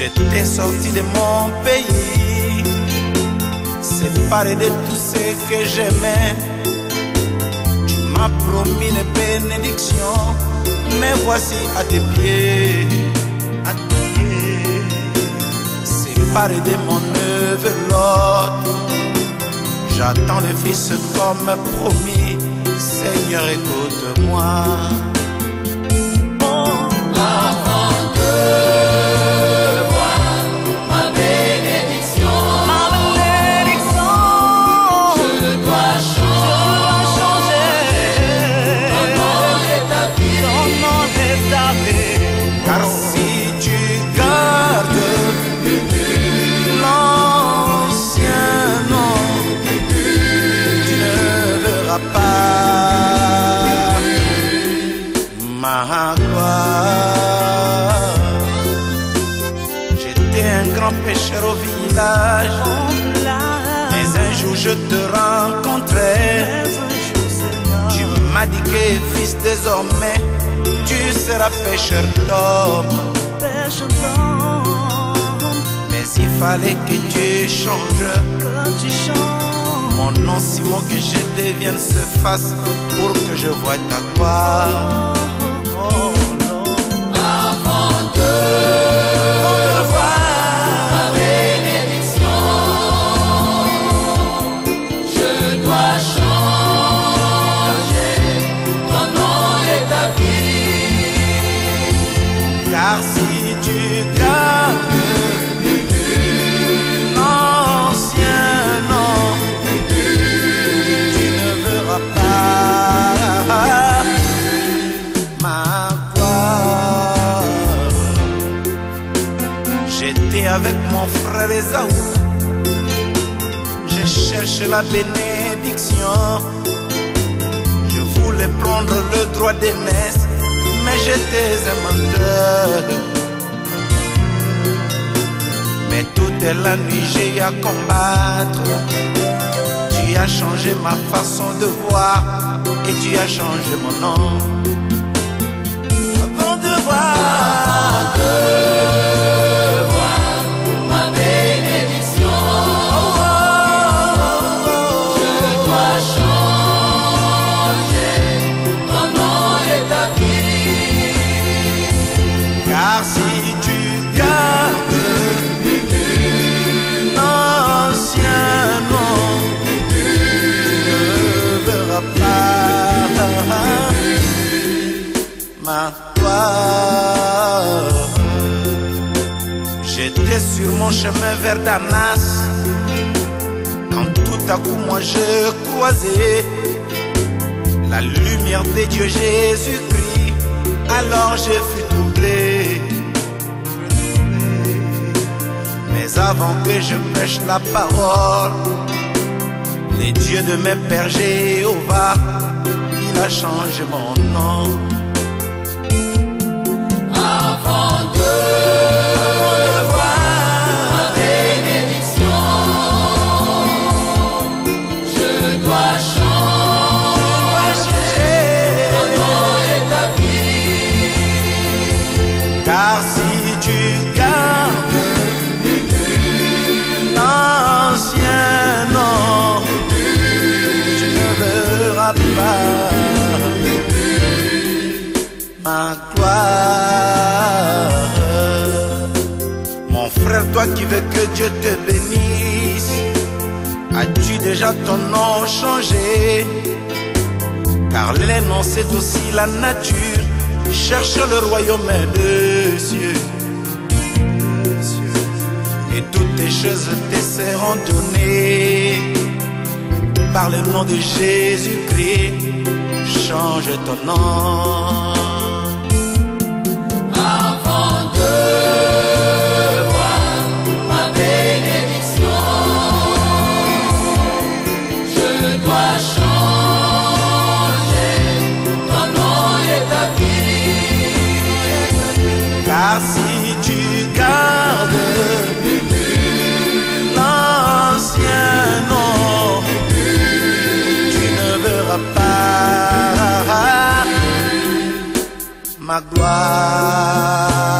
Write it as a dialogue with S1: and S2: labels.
S1: J'étais sorti de mon pays, séparé de tout ce que j'aimais. Tu m'as promis une bénédiction, mais voici à tes pieds, à tes pieds. Séparé de mon neveu Lot, j'attends le fils comme promis. Seigneur, écoute-moi. Car si tu gardes l'ancien nom, tu ne verras pas ma gloire. J'étais un grand pécheur au village, mais un jour je te rencontrai. Tu m'as dit que fils désormais tu seras pécheur d'hommes. Mais il fallait que tu changes. Mon nom Simon, que je devienne se fasse pour que je voie ta gloire.
S2: Avant de voir ma bénédiction, je dois changer ton nom et ta vie.
S1: Car si tu gardes l'ancien nom, tu ne verras pas ma gloire. J'étais avec mon frère Esaü, je cherchais la bénédiction. Je voulais prendre le droit d'aînesse, mais j'étais un menteur. Mais toute la nuit j'ai à combattre. Tu as changé ma façon de voir et tu as changé mon nom. Avant de voir
S2: ma bénédiction, je dois changer ton nom et ta vie.
S1: car si tu gardes l'ancien nom, tu ne verras pas ma gloire. J'étais sur mon chemin vers Damas, quand tout à coup moi je croisais la lumière de Dieu Jésus-Christ. Alors je fus troublé. Mais avant que je prêche la parole, le Dieu de mes pères Jéhovah, il a changé mon nom.
S2: Avant de voir ma bénédiction, je dois changer ton nom et ta vie.
S1: Car si tu gardes l'ancien nom, tu ne verras pas ma gloire. Mon frère, toi qui veux que Dieu te bénisse, as-tu déjà ton nom changé? Car les noms c'est aussi la nature. Cherche le royaume des cieux, et toutes tes choses te seront données. Par le nom de Jésus-Christ, change ton nom.
S2: Avant de voir ma bénédiction, je dois changer ton nom et ta vie.
S1: Car si tu gardes l'ancien nom, tu ne verras pas ma gloire.